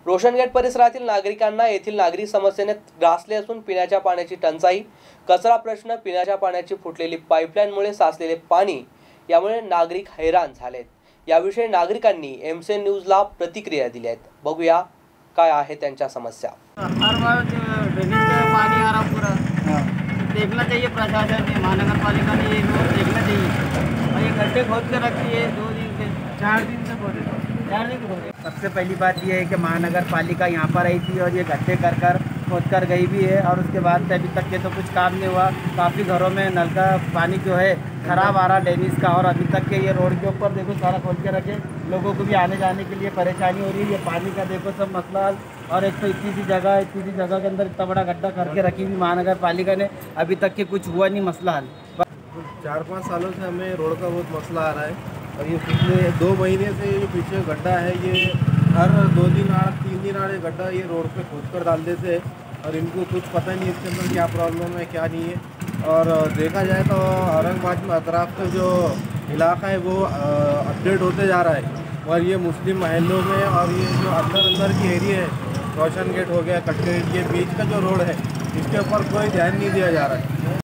रोशनगेट परिसरातील नागरिकांना येथील नागरी समस्येने ग्रासले असून पिण्याच्या पाण्याची टंचाई, कचरा प्रश्न, पिण्याच्या पाण्याची फुटलेली पाईपलाईनमुळे साचलेले पाणी यामुळे नागरिक हैराण झालेत। याविषयी नागरिकांनी एमसीएन न्यूजला प्रतिक्रिया दिल्या आहेत। बघूया काय आहे त्यांच्या समस्या। हर बार ड्रेनेज का पानी आ रहा पूरा, देखना चाहिए प्रशासन ने, महानगर पालिका ने ये देखना चाहिए। और ये गड्ढे खोद के रखी है 2 दिन से 4 दिन से खोदे 4 दिन खोदे। सबसे पहली बात ये है कि महानगर पालिका यहाँ पर आई थी और ये गड्ढे कर खोद कर गई भी है, और उसके बाद अभी तक के तो कुछ काम नहीं हुआ। काफ़ी घरों में नल का पानी जो है ख़राब आ रहा ड्रेनेज का, और अभी तक के ये रोड के ऊपर देखो सारा खोद के रखे, लोगों को भी आने जाने के लिए परेशानी हो रही है। ये पानी का देखो सब मसला, और एक तो इतनी सी जगह के अंदर इतना बड़ा गड्ढा करके रखी हुई महानगर पालिका ने, अभी तक के कुछ हुआ नहीं मसला हल। 4-5 सालों से हमें रोड का बहुत मसला आ रहा है, और ये पिछले 2 महीने से ये पीछे गड्ढा है, ये हर 2 दिन 3 दिन ये गड्ढा ये रोड पे खोद कर डाल देते हैं, और इनको कुछ पता नहीं इसके अंदर क्या प्रॉब्लम है क्या नहीं है। और देखा जाए तो औरंगाबाद में अतराफ का जो इलाका है वो अपडेट होते जा रहा है, और ये मुस्लिम महलों में और ये जो अंदर की एरिया है, रोशन गेट हो गया, कटगेट, ये बीच का जो रोड है इसके ऊपर कोई ध्यान नहीं दिया जा रहा है।